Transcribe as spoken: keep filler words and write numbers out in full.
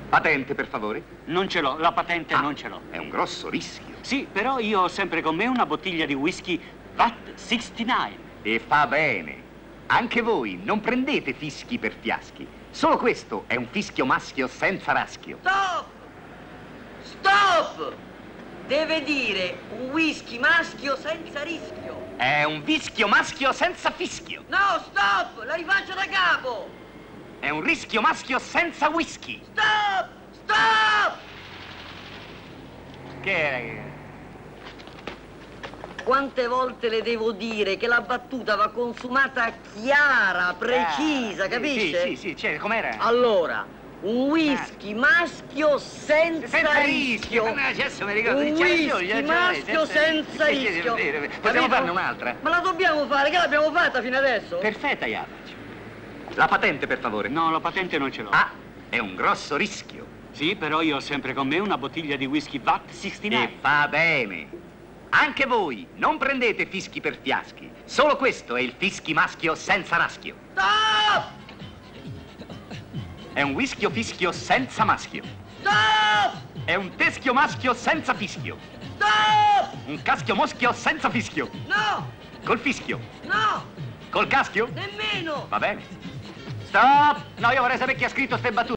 Patente, per favore? Non ce l'ho, la patente Ah, non ce l'ho. È un grosso rischio. Sì, però io ho sempre con me una bottiglia di whisky V A T sessantanove. E fa bene. Anche voi non prendete fischi per fiaschi. Solo questo è un fischio maschio senza raschio. Stop! Stop! Deve dire un whisky maschio senza rischio. È un fischio maschio senza fischio. No, stop! La rifaccio da capo! È un rischio maschio senza whisky. Stop! Stop! Che è? Quante volte le devo dire che la battuta va consumata chiara, precisa, Ah, capisce? Sì, sì, sì, c'è, com'era? Allora, un whisky maschio senza, Senza rischio. rischio. No, adesso mi ricordo, Un c'è whisky ragione, c'è ragione, maschio senza Sì, sì, rischio. sì, sì, Possiamo Capito? farne un'altra? Ma la dobbiamo fare, che l'abbiamo fatta fino adesso? Perfetta, Javac. La patente, per favore. No, la patente non ce l'ho. Ah, è un grosso rischio. Sì, però io ho sempre con me una bottiglia di whisky V A T sessantanove. E fa bene. Anche voi non prendete fischi per fiaschi. Solo questo è il fischi maschio senza raschio. Stop! È un whiskio fischio senza maschio. Stop! È un teschio maschio senza fischio. Stop! Un caschio moschio senza fischio. No! Col fischio. No! Col caschio? Nemmeno! Va bene. Stop! No, io vorrei sapere chi ha scritto ste battute.